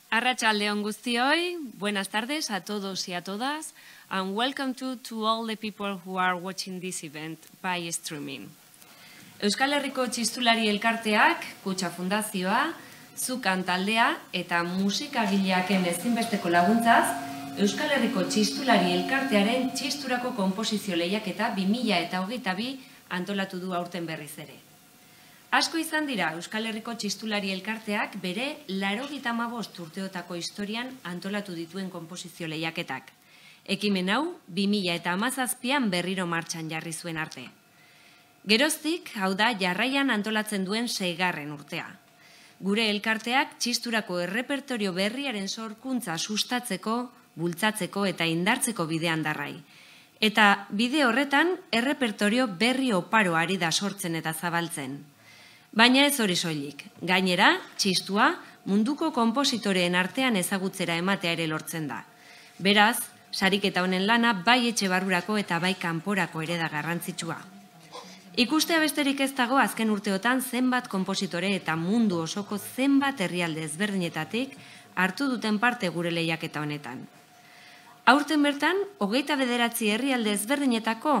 Arratsaldeon guztioi, buenas tardes a todos y a todas, and welcome to all the people who are watching this event by streaming. Euskal Herriko Txistulari Elkarteak, Kutxa Fundazioa, Zukan taldea eta musikagileaken ezinbesteko laguntzaz, Euskal Herriko Txistulari Elkartearen txisturako konposizio lehiaketa 2022 antolatu du aurten berriz ere. Asko izan dira Euskal Herriko Txistulari Elkarteak bere 85 urteotako historian antolatu dituen konposizio lehiaketak. Ekimen hau 2017an berriro martxan jarri zuen arte. Geroztik, hau da jarraian antolatzen duen 6. urtea. Gure elkarteak txisturako errepertorio berriaren sorkuntza sustatzeko, bultzatzeko eta indartzeko bidean darrai. Eta bide horretan errepertorio berri oparo ari da sortzen eta zabaltzen. Baina ez hori soilik. Gainera, txistua munduko konpositoreen artean ezagutzera ematea ere lortzen da. Beraz, sariketa honen lana bai etxe barrurako eta bai kanporako ere da garrantzitsua. Ikustea besterik ez dago azken urteotan zenbat konpositore eta mundu osoko zenbat herrialde ezberdinetatik hartu duten parte gure lehiaketa honetan. Aurten bertan, 29 herrialde ezberdinetako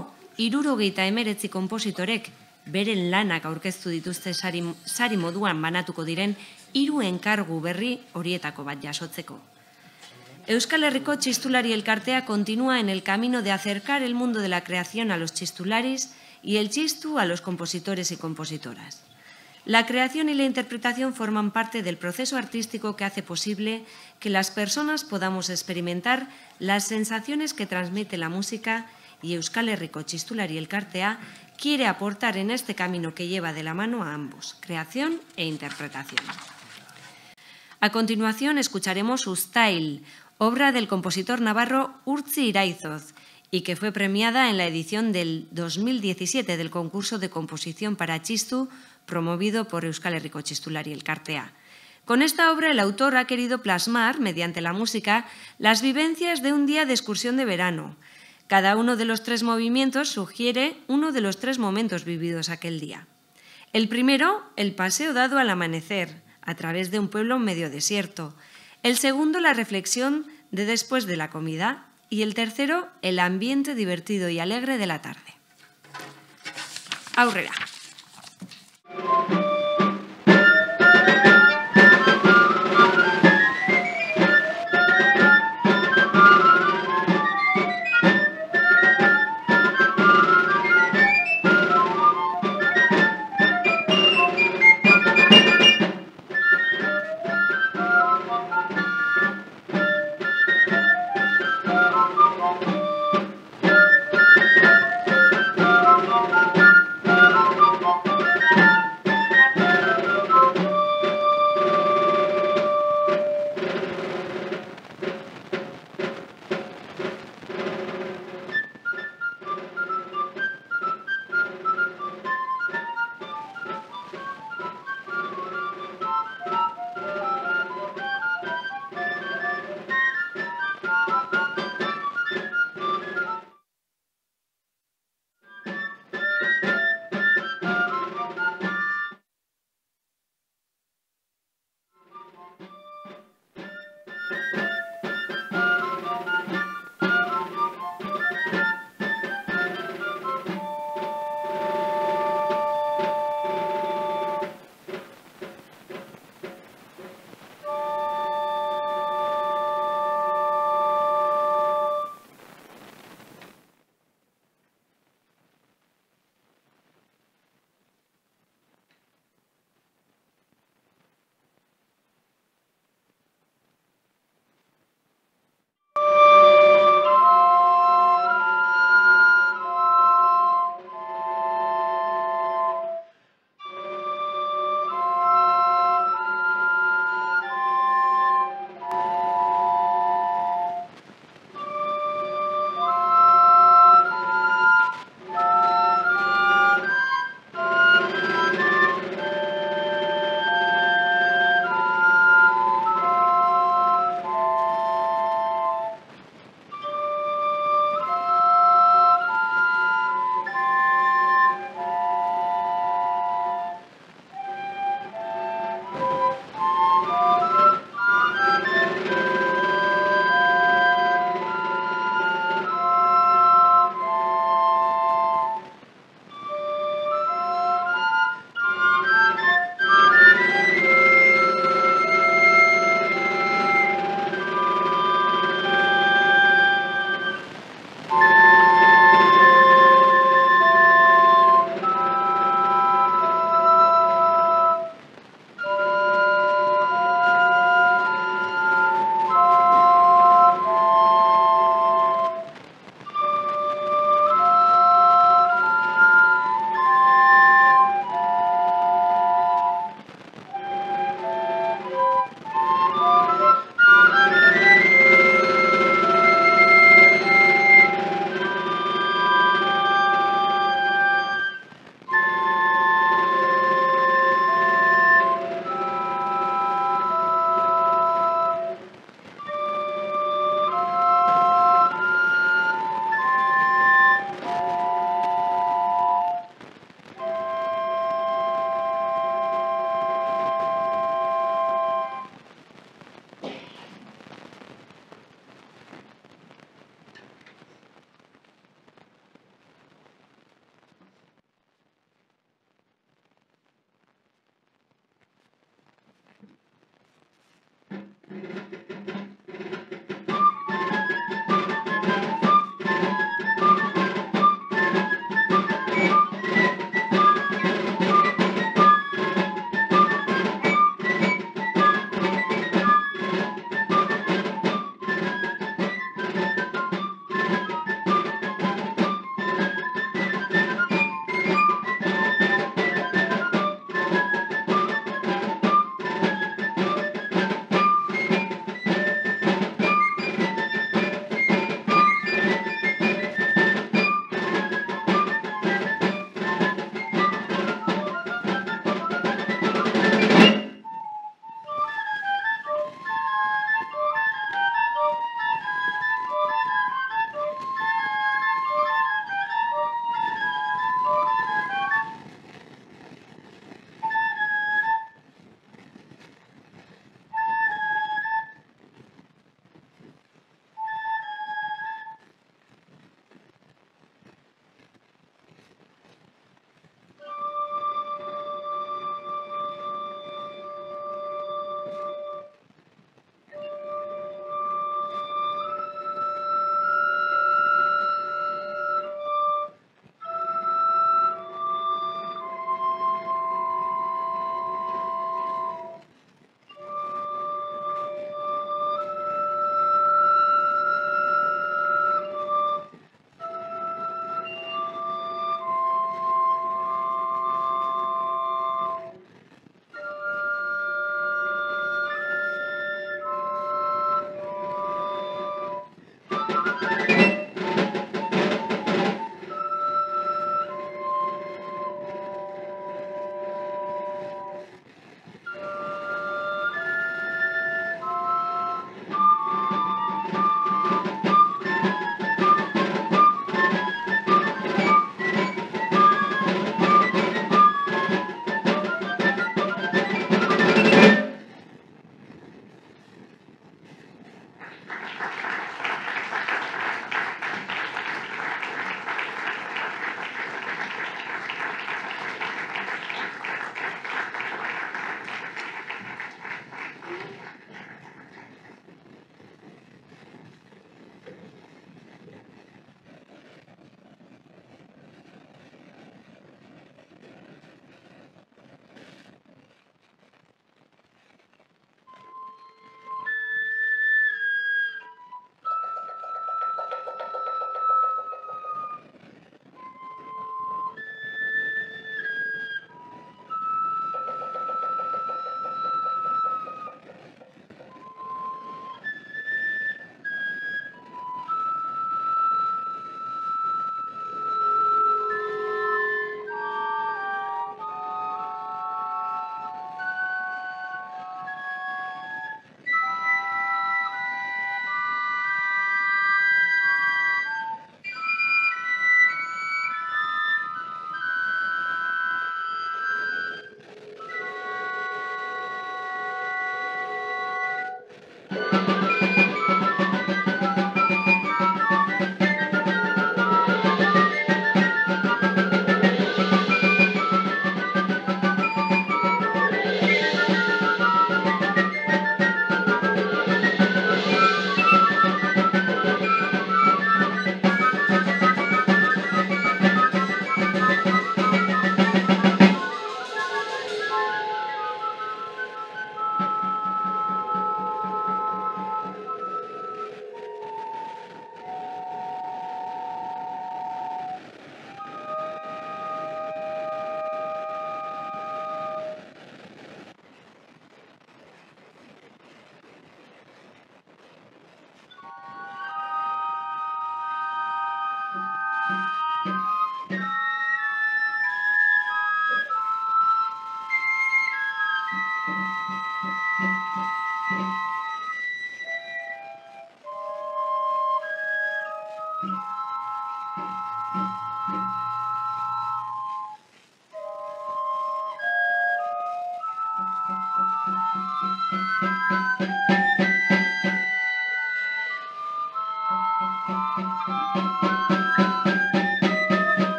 79 konpositorek beren lanak aurkeztu dituzte sari moduan banatuko diren 3 enkargu berri horietako bat jasotzeko. Euskal Herriko Txistulari Elkartea continúa en el camino de acercar el mundo de la creación a los txistularis y el txistu a los compositores y compositoras. La creación y la interpretación forman parte del proceso artístico que hace posible que las personas podamos experimentar las sensaciones que transmite la música, y Euskal Herriko Txistulari Elkartea quiere aportar en este camino que lleva de la mano a ambos, creación e interpretación. A continuación escucharemos Uztail, obra del compositor navarro Urtzi Iraizoz, y que fue premiada en la edición del 2017 del concurso de composición para txistu promovido por Euskal Herriko Txistulari Elkartea. Con esta obra el autor ha querido plasmar, mediante la música, las vivencias de un día de excursión de verano. Cada uno de los 3 movimientos sugiere uno de los 3 momentos vividos aquel día. El primero, el paseo dado al amanecer, a través de un pueblo medio desierto. El segundo, la reflexión de después de la comida. Y el tercero, el ambiente divertido y alegre de la tarde. Aurrera.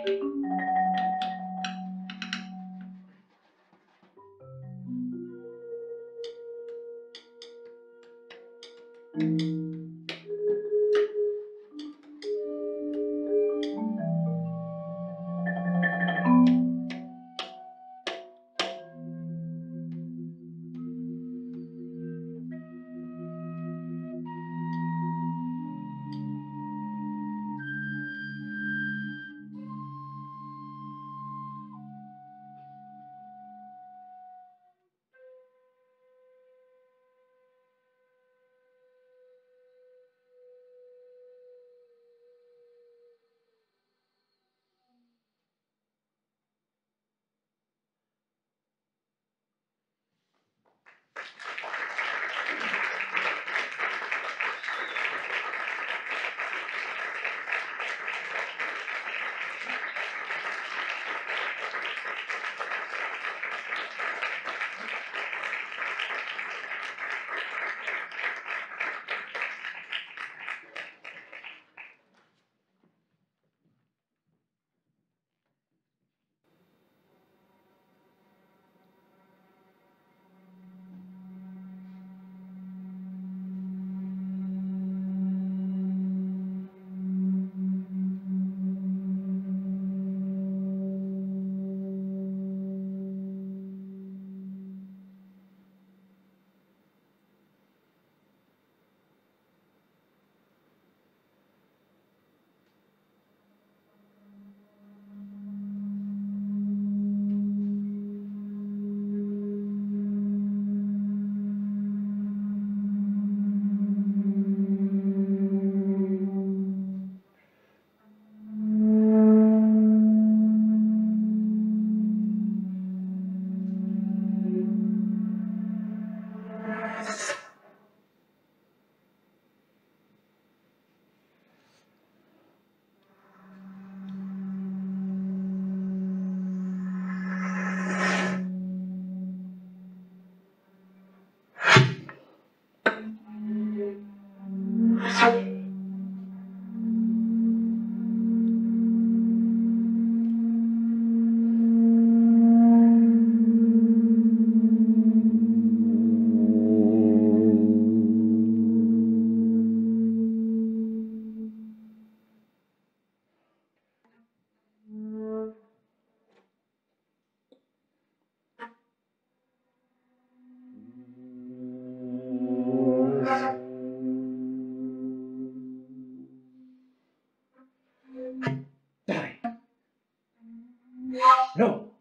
No.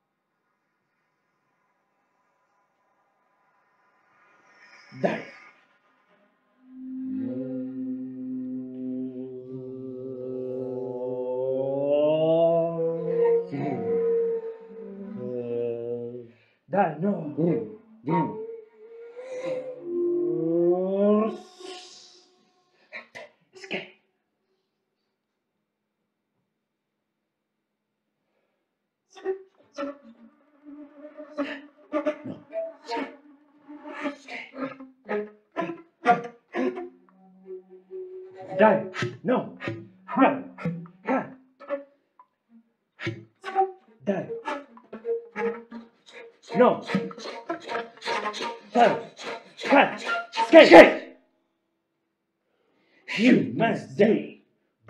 Die. Die, no. Escape. Die. No. Run. Run. Die. No. Die. Run. Escape. You must die.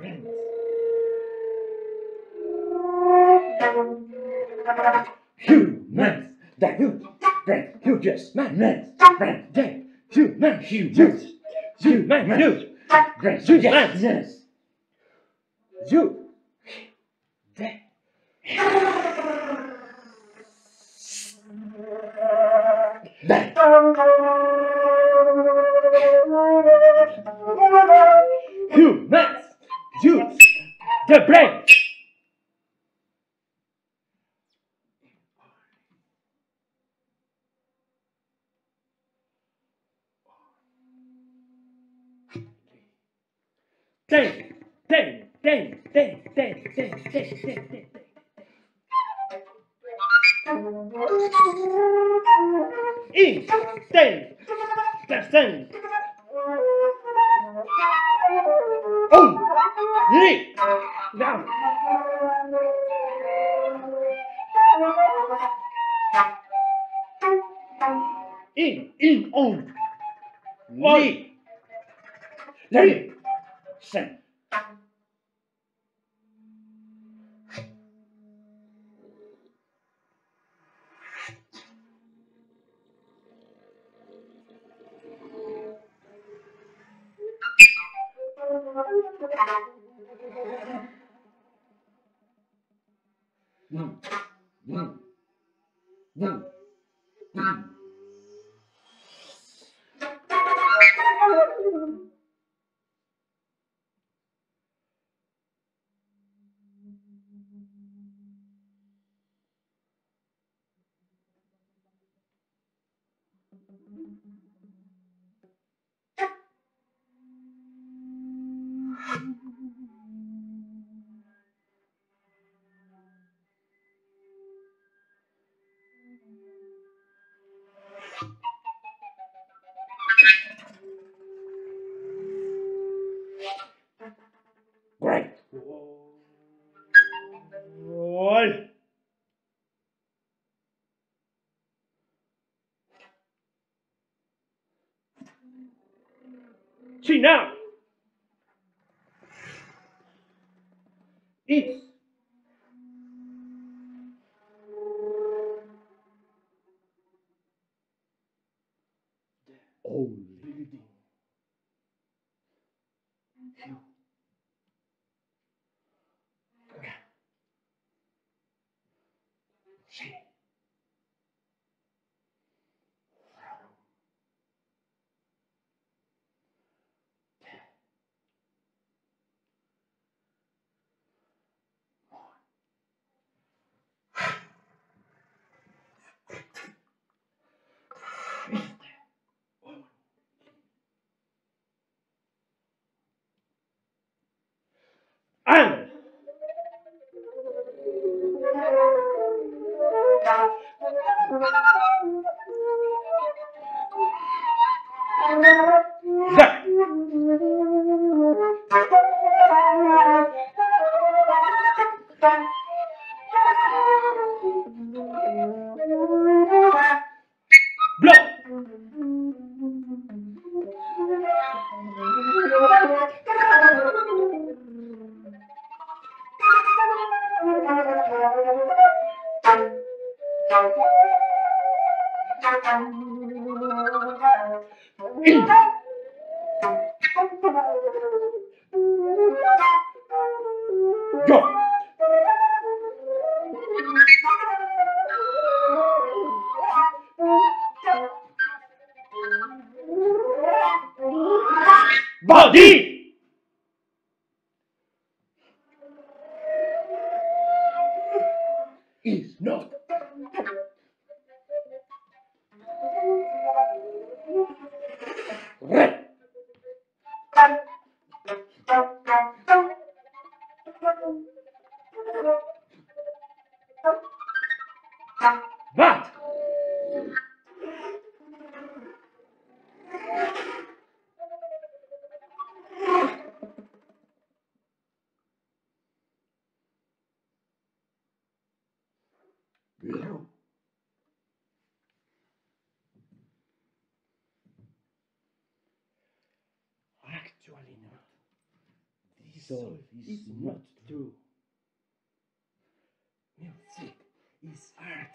You must die. You just must die. You must. You must. Yes. You. Die. Die. You must use the brain. Think. Eat. Think. Oh, leap. Now. in, on. Li. Listen. Great. One. See now. It's the old building. You can see. And that. Blow. In. Go. Body is not red. But blue. Actually not. This all is not true. Music is art.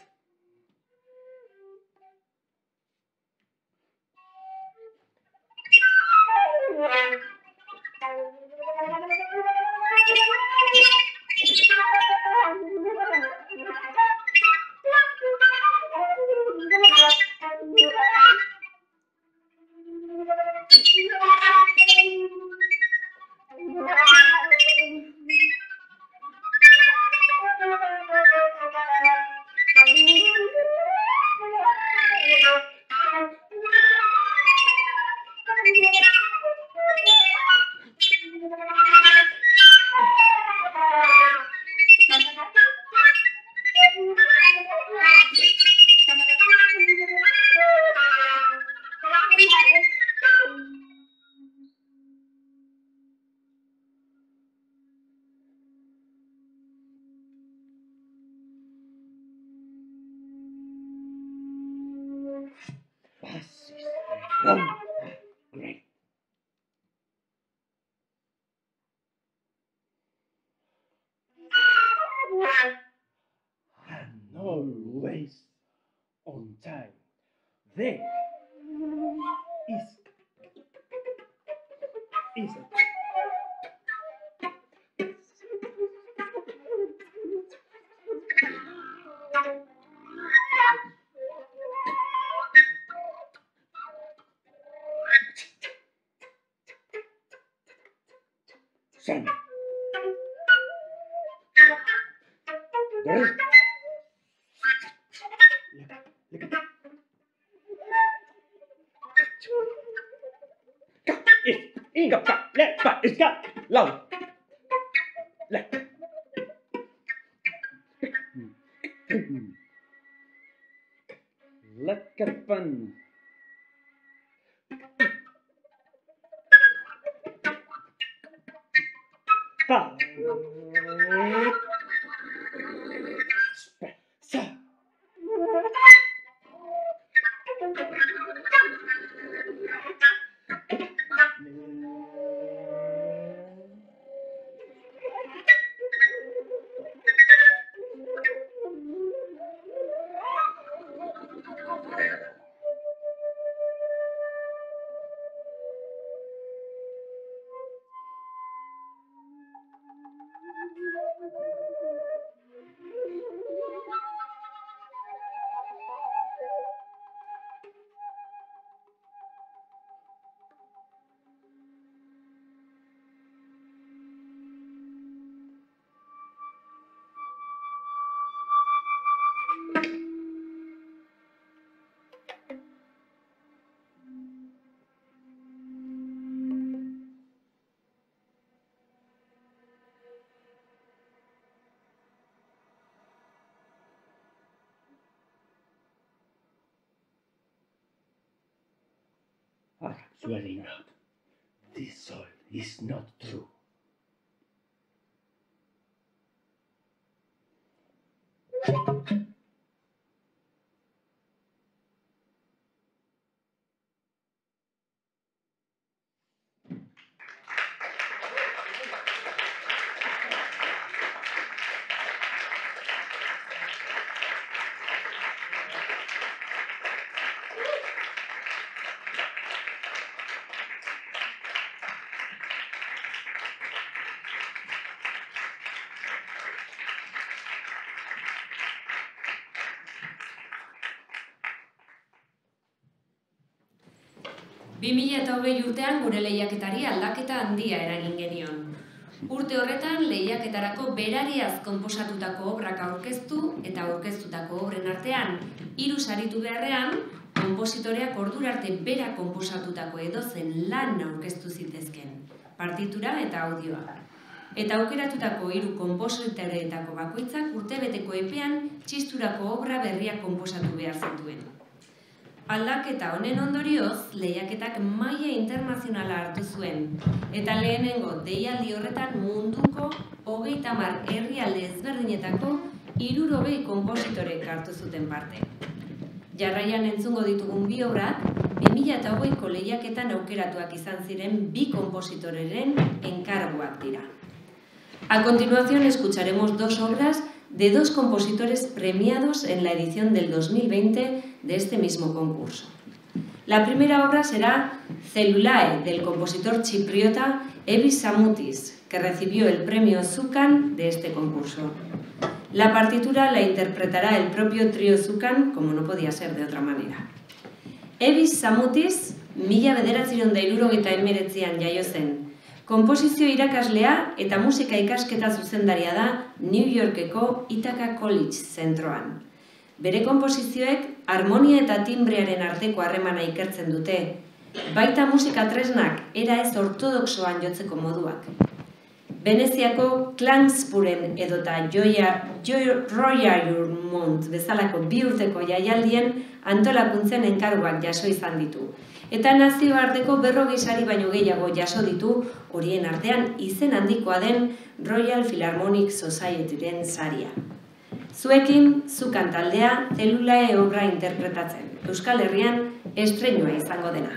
Great. And always on time. There is Son. There. Lekker fun. Pa. Sa. Actually not. This all is not true. urtean gure lehiaketari aldaketa handia eragin genion. Urte horretan lehiaketarako berariaz konposatutako obrak aurkeztu eta aurkeztutako obren artean 3 saritu beharrean, konpositoreak ordura arte bera konposatutako edozen lan aurkeztu zitezken, partitura eta audioa. Eta aukeratutako 3 konpositoreetako bakoitzak urtebeteko epean txisturako obra berriak konposatu behar zituen. Aldaketa honen ondorioz, lehiaketak maila internazionala hartu zuen, eta lehenengo deialdi horretan munduko 30 herrialde ezberdinetako 60 konpositorek hartu zuten parte. Jarraian entzungo ditugun 2 obrak, 2020ko lehiaketan aukeratuak izan ziren 2 konpositoreren enkarguak dira. A continuación escucharemos 2 obras de 2 compositores premiados en la edición del 2020 de este mismo concurso. La primera obra será Cellulae, del compositor chipriota Evis Samoutis, que recibió el premio Zucan de este concurso. La partitura la interpretará el propio trío Zucan, como no podía ser de otra manera. Evis Samoutis, 1979an jaio zen. Konposizio irakaslea eta musika ikasketa zuzendaria da New Yorkeko Ithaca College zentroan. Bere konposizioek harmonia eta timbrearen arteko harremana ikertzen dute, baita musika tresnak era ez ortodoxoan jotzeko moduak. Veneziako Klangspuren edota Royal bezalako 2 urteko jaialdien antolakuntzen enkarguak jaso izan ditu. Eta nazioarteko 40 sari baino gehiago jaso ditu, horien artean izen handikoa den Royal Philharmonic Societyren saria. Zuekin, Zucan taldea, Cellulae obra interpretatzen, Euskal Herrian estreinua izango dena.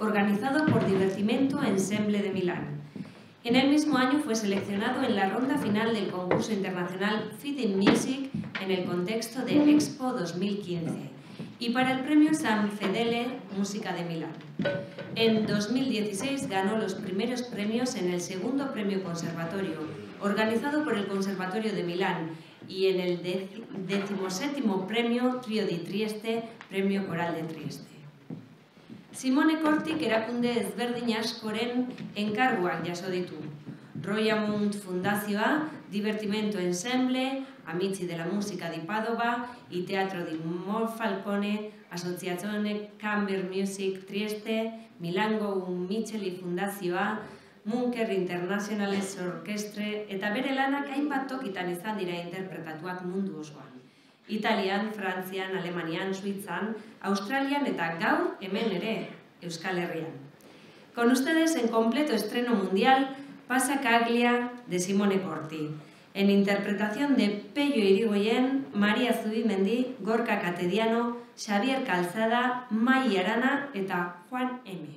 organizado por Divertimento Ensemble de Milán. En el mismo año fue seleccionado en la ronda final del concurso internacional Fit in Music en el contexto de Expo 2015 y para el premio San Fedele Música de Milán. En 2016 ganó los primeros premios en el segundo premio conservatorio, organizado por el Conservatorio de Milán, y en el 17º premio Trio di Trieste, premio Coral de Trieste. Simone Kortik erakunde ezberdin askoren enkarguak jaso ditu. Royamount Fundazioa, Divertimento Ensemble, Amici della Musica di Padova y Teatro di Monfalcone, Associazione Chamber Music Trieste, Milango Micheli Fundazioa, Munker Internationales Orkestre eta bere lanak hainbat tokitan izan dira interpretatuak mundu osoan. Italian, Frantzian, Alemanian, Suitzan, Australian eta gaur hemen ere, Euskal Herrian. Con ustedes en completo estreno mundial, Passacaglia de Simone Kortik, en interpretación de Pello Irigoyen, María Zubimendi, Gorka Catediano, Xavier Calzada, Mai Arana eta Juan M.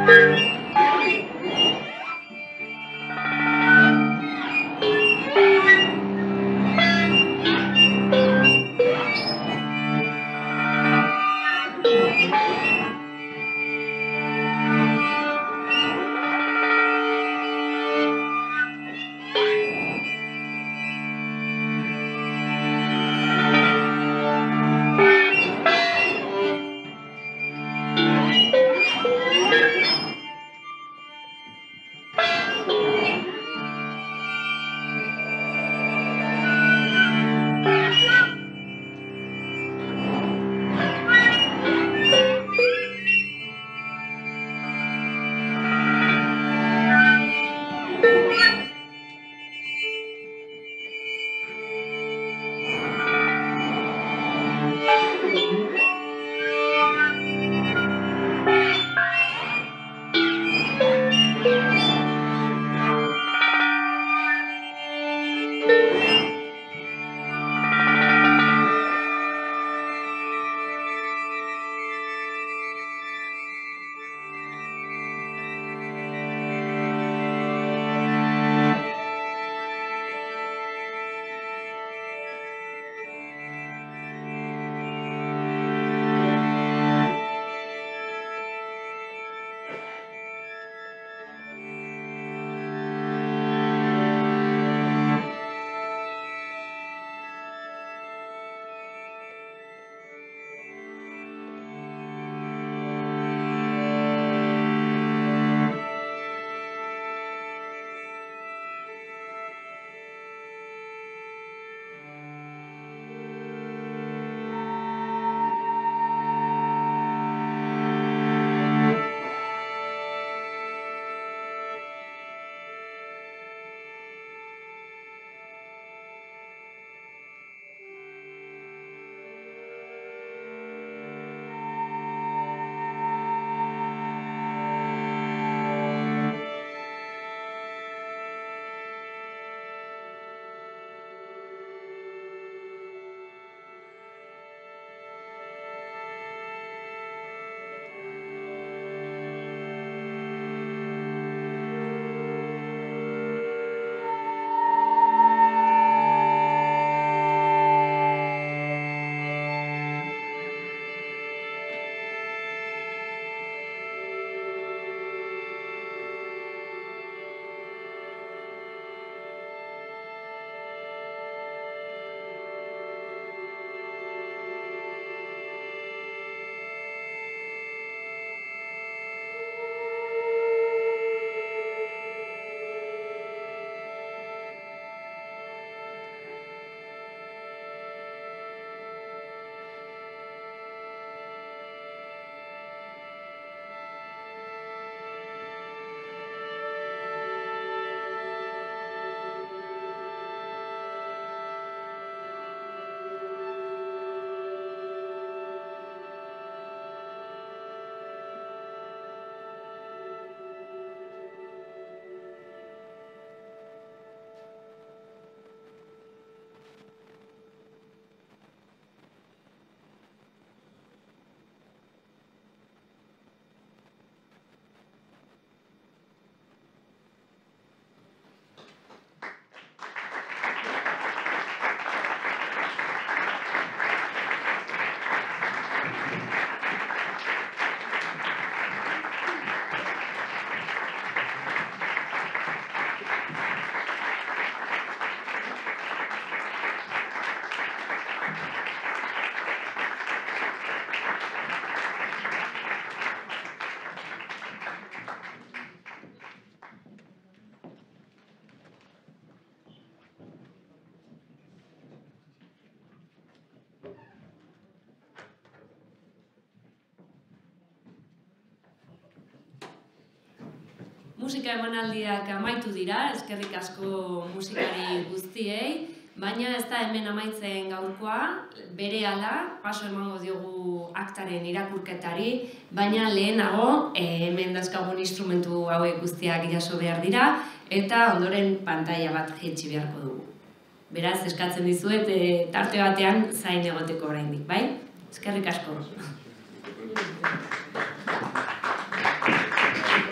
Musika emanaldiak amaitu dira, eskerrik asko musikari guztiei, baina ez da hemen amaitzen gaurkoa, berehala paso emango diogu aktaren irakurketari, baina lehenago hemen dauzkagun instrumentu hauek guztiak jaso behar dira, eta ondoren pantaila bat jaitsi beharko dugu. Beraz, eskatzen dizuet tarte batean zain egoteko oraindik, bai? Eskerrik asko.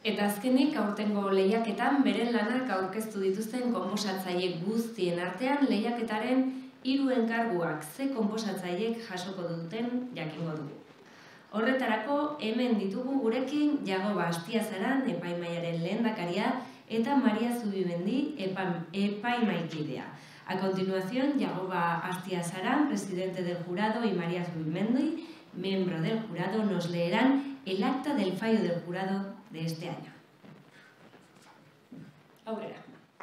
Eta azkenik, aurtengo lehiaketan beren lanak aurkeztu dituzten konposatzaile guztien artean lehiaketaren 3 enkarguak ze konposatzaileek jasoko duten jakingo dugu. Horretarako, hemen ditugu gurekin Jagoba Astiazaran epaimahaiaren lehendakaria eta Maria Zubimendi epaimahaikidea. A continuación, Jagoba Astiazaran, presidente del jurado, y María Zubimendi, miembro del jurado, nos leerán el acta del fallo del jurado de este año. Aurrera.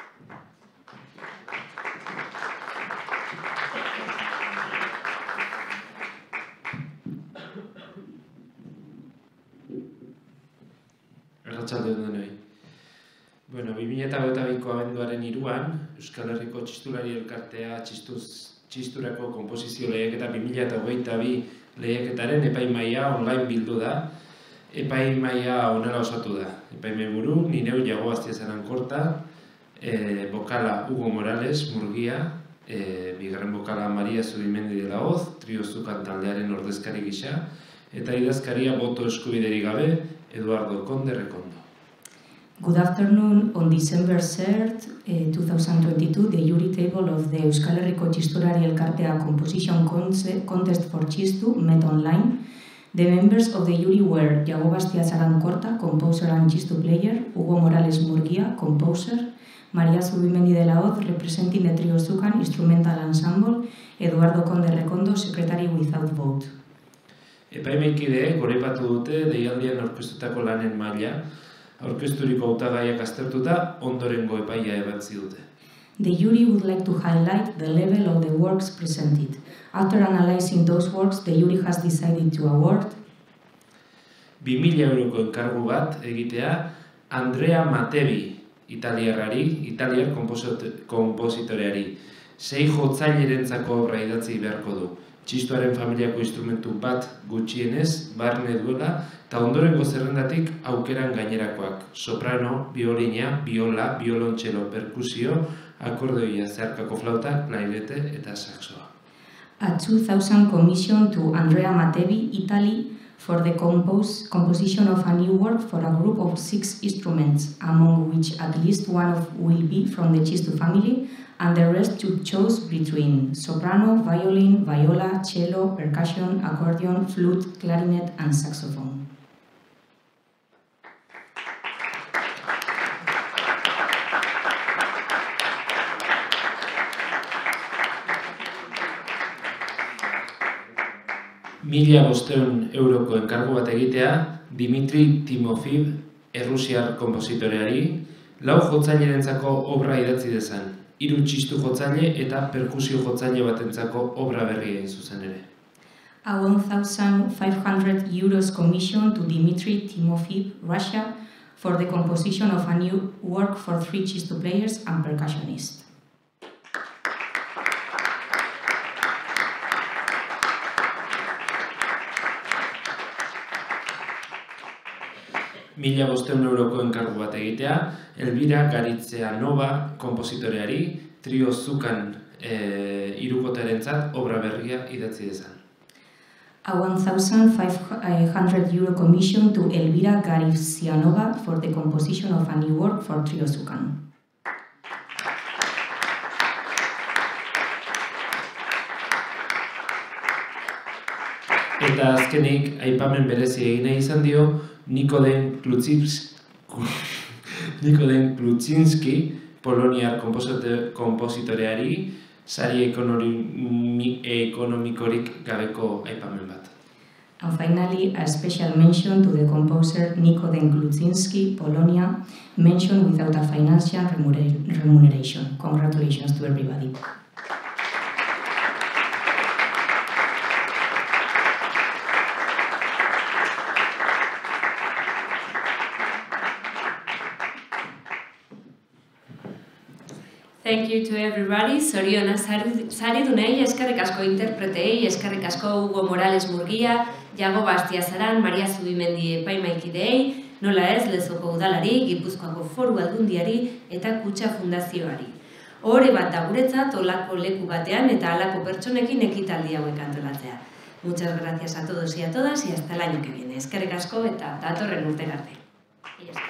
Arratsaldeon denoi. Bueno, 2022ko abenduaren 3an, Euskal Herriko Txistulari Elkartea txisturako konposizio lehiaketa 2022 lehiaketaren epaimahaia online bildu da. Epaimahaia honela osatu da. Epaimahaiburu, ni neu Jagoba Astiazaran Korta, bokala Hugo Morales Murgia, bigarren bokala Maria Zubimendi de la Hoz, Trio Zukan taldearen ordezkari gisa, eta idazkaria boto eskubiderik gabe, Eduardo Conde Recondo. Good afternoon. On December 3rd, 2022, the jury table of the Euskal Herriko Txistulari Elkartea Composition Contest for Txistu met online. The members of the jury were Jagoba Astiazaran Korta, composer and txistu player, Hugo Morales Murgia, composer, Maria Zubimendi de la Hoz, representing the Trio Zukan instrumental ensemble, Eduardo Conde Recondo, secretary without vote. Epaimahaikideek goraipatu dute deialdian aurkeztutako lanen maila, aurkezturiko hautagaiak aztertuta ondorengo epaia ebatzi dute. The jury would like to highlight the level of the works presented. After analyzing those works, the jury has decided to award 2.000 euroko enkargu bat egitea Andrea Matevi, italiar konpositoreari. 6 jotzailerentzako obra idatzi beharko du. Txistuaren familiako instrumentu bat gutxienez, barne duela, eta ondorengo zerrendatik aukeran gainerakoak. Soprano, biolina, viola, violontxelo, perkusio, akordeoia, zeharkako flauta, klarinete eta saxoa. a 2000 commission to Andrea Matevi, Italy, for the composition of a new work for a group of 6 instruments, among which at least one will be from the Txistu family, and the rest to choose between soprano, violin, viola, cello, percussion, accordion, flute, clarinet, and saxophone. €1.500 enkargu bat egitea Dimitri Timofeev, errusiar konpositoreari, 4 jotzailerentzako obra idatzi dezan, 3 txistu jotzaile eta perkusio jotzaile batentzako obra berria egin zuzen ere. A €1,500 commission to Dimitri Timofeev, Russia, for the composition of a new work for 3 txistu players and percussionists. €1.500 enkargu bat egitea, Elvira Garitzeanova konpositoreari, Trio Zukan hirukotearentzat obra berria idatzi dezan. A €1,500 commission to Elvira Garitzeanova for the composition of a new work for Trio Zukan. Eta azkenik, aipamen berezi egin nahi izan dio, Nikodem Klutzinski, poloniar konpositoreari, sari ekonomikorik gabeko aipamen bat. And finally, a special mention to the composer Nikodem Klutzinski, Polonia, mentioned without a financial remuneration. Congratulations to everybody. Thank you to everybody. Soriona saridunei, eskerrik asko interpreteei, eskerrik asko Hugo Morales Murgia, Jagoba Astiazaran, Maria Zubimendi epaimahaikideei, nola ez Lezoko udalari, Gipuzkoako Foru Aldundiari eta Kutxa Fundazioari. Ohore bat da guretzat olako leku batean eta halako pertsonekin ekitaldi hauek antolatzea. Muchas gracias a todos y a todas y hasta el año que viene. Eskerrik asko eta datorren urtera arte.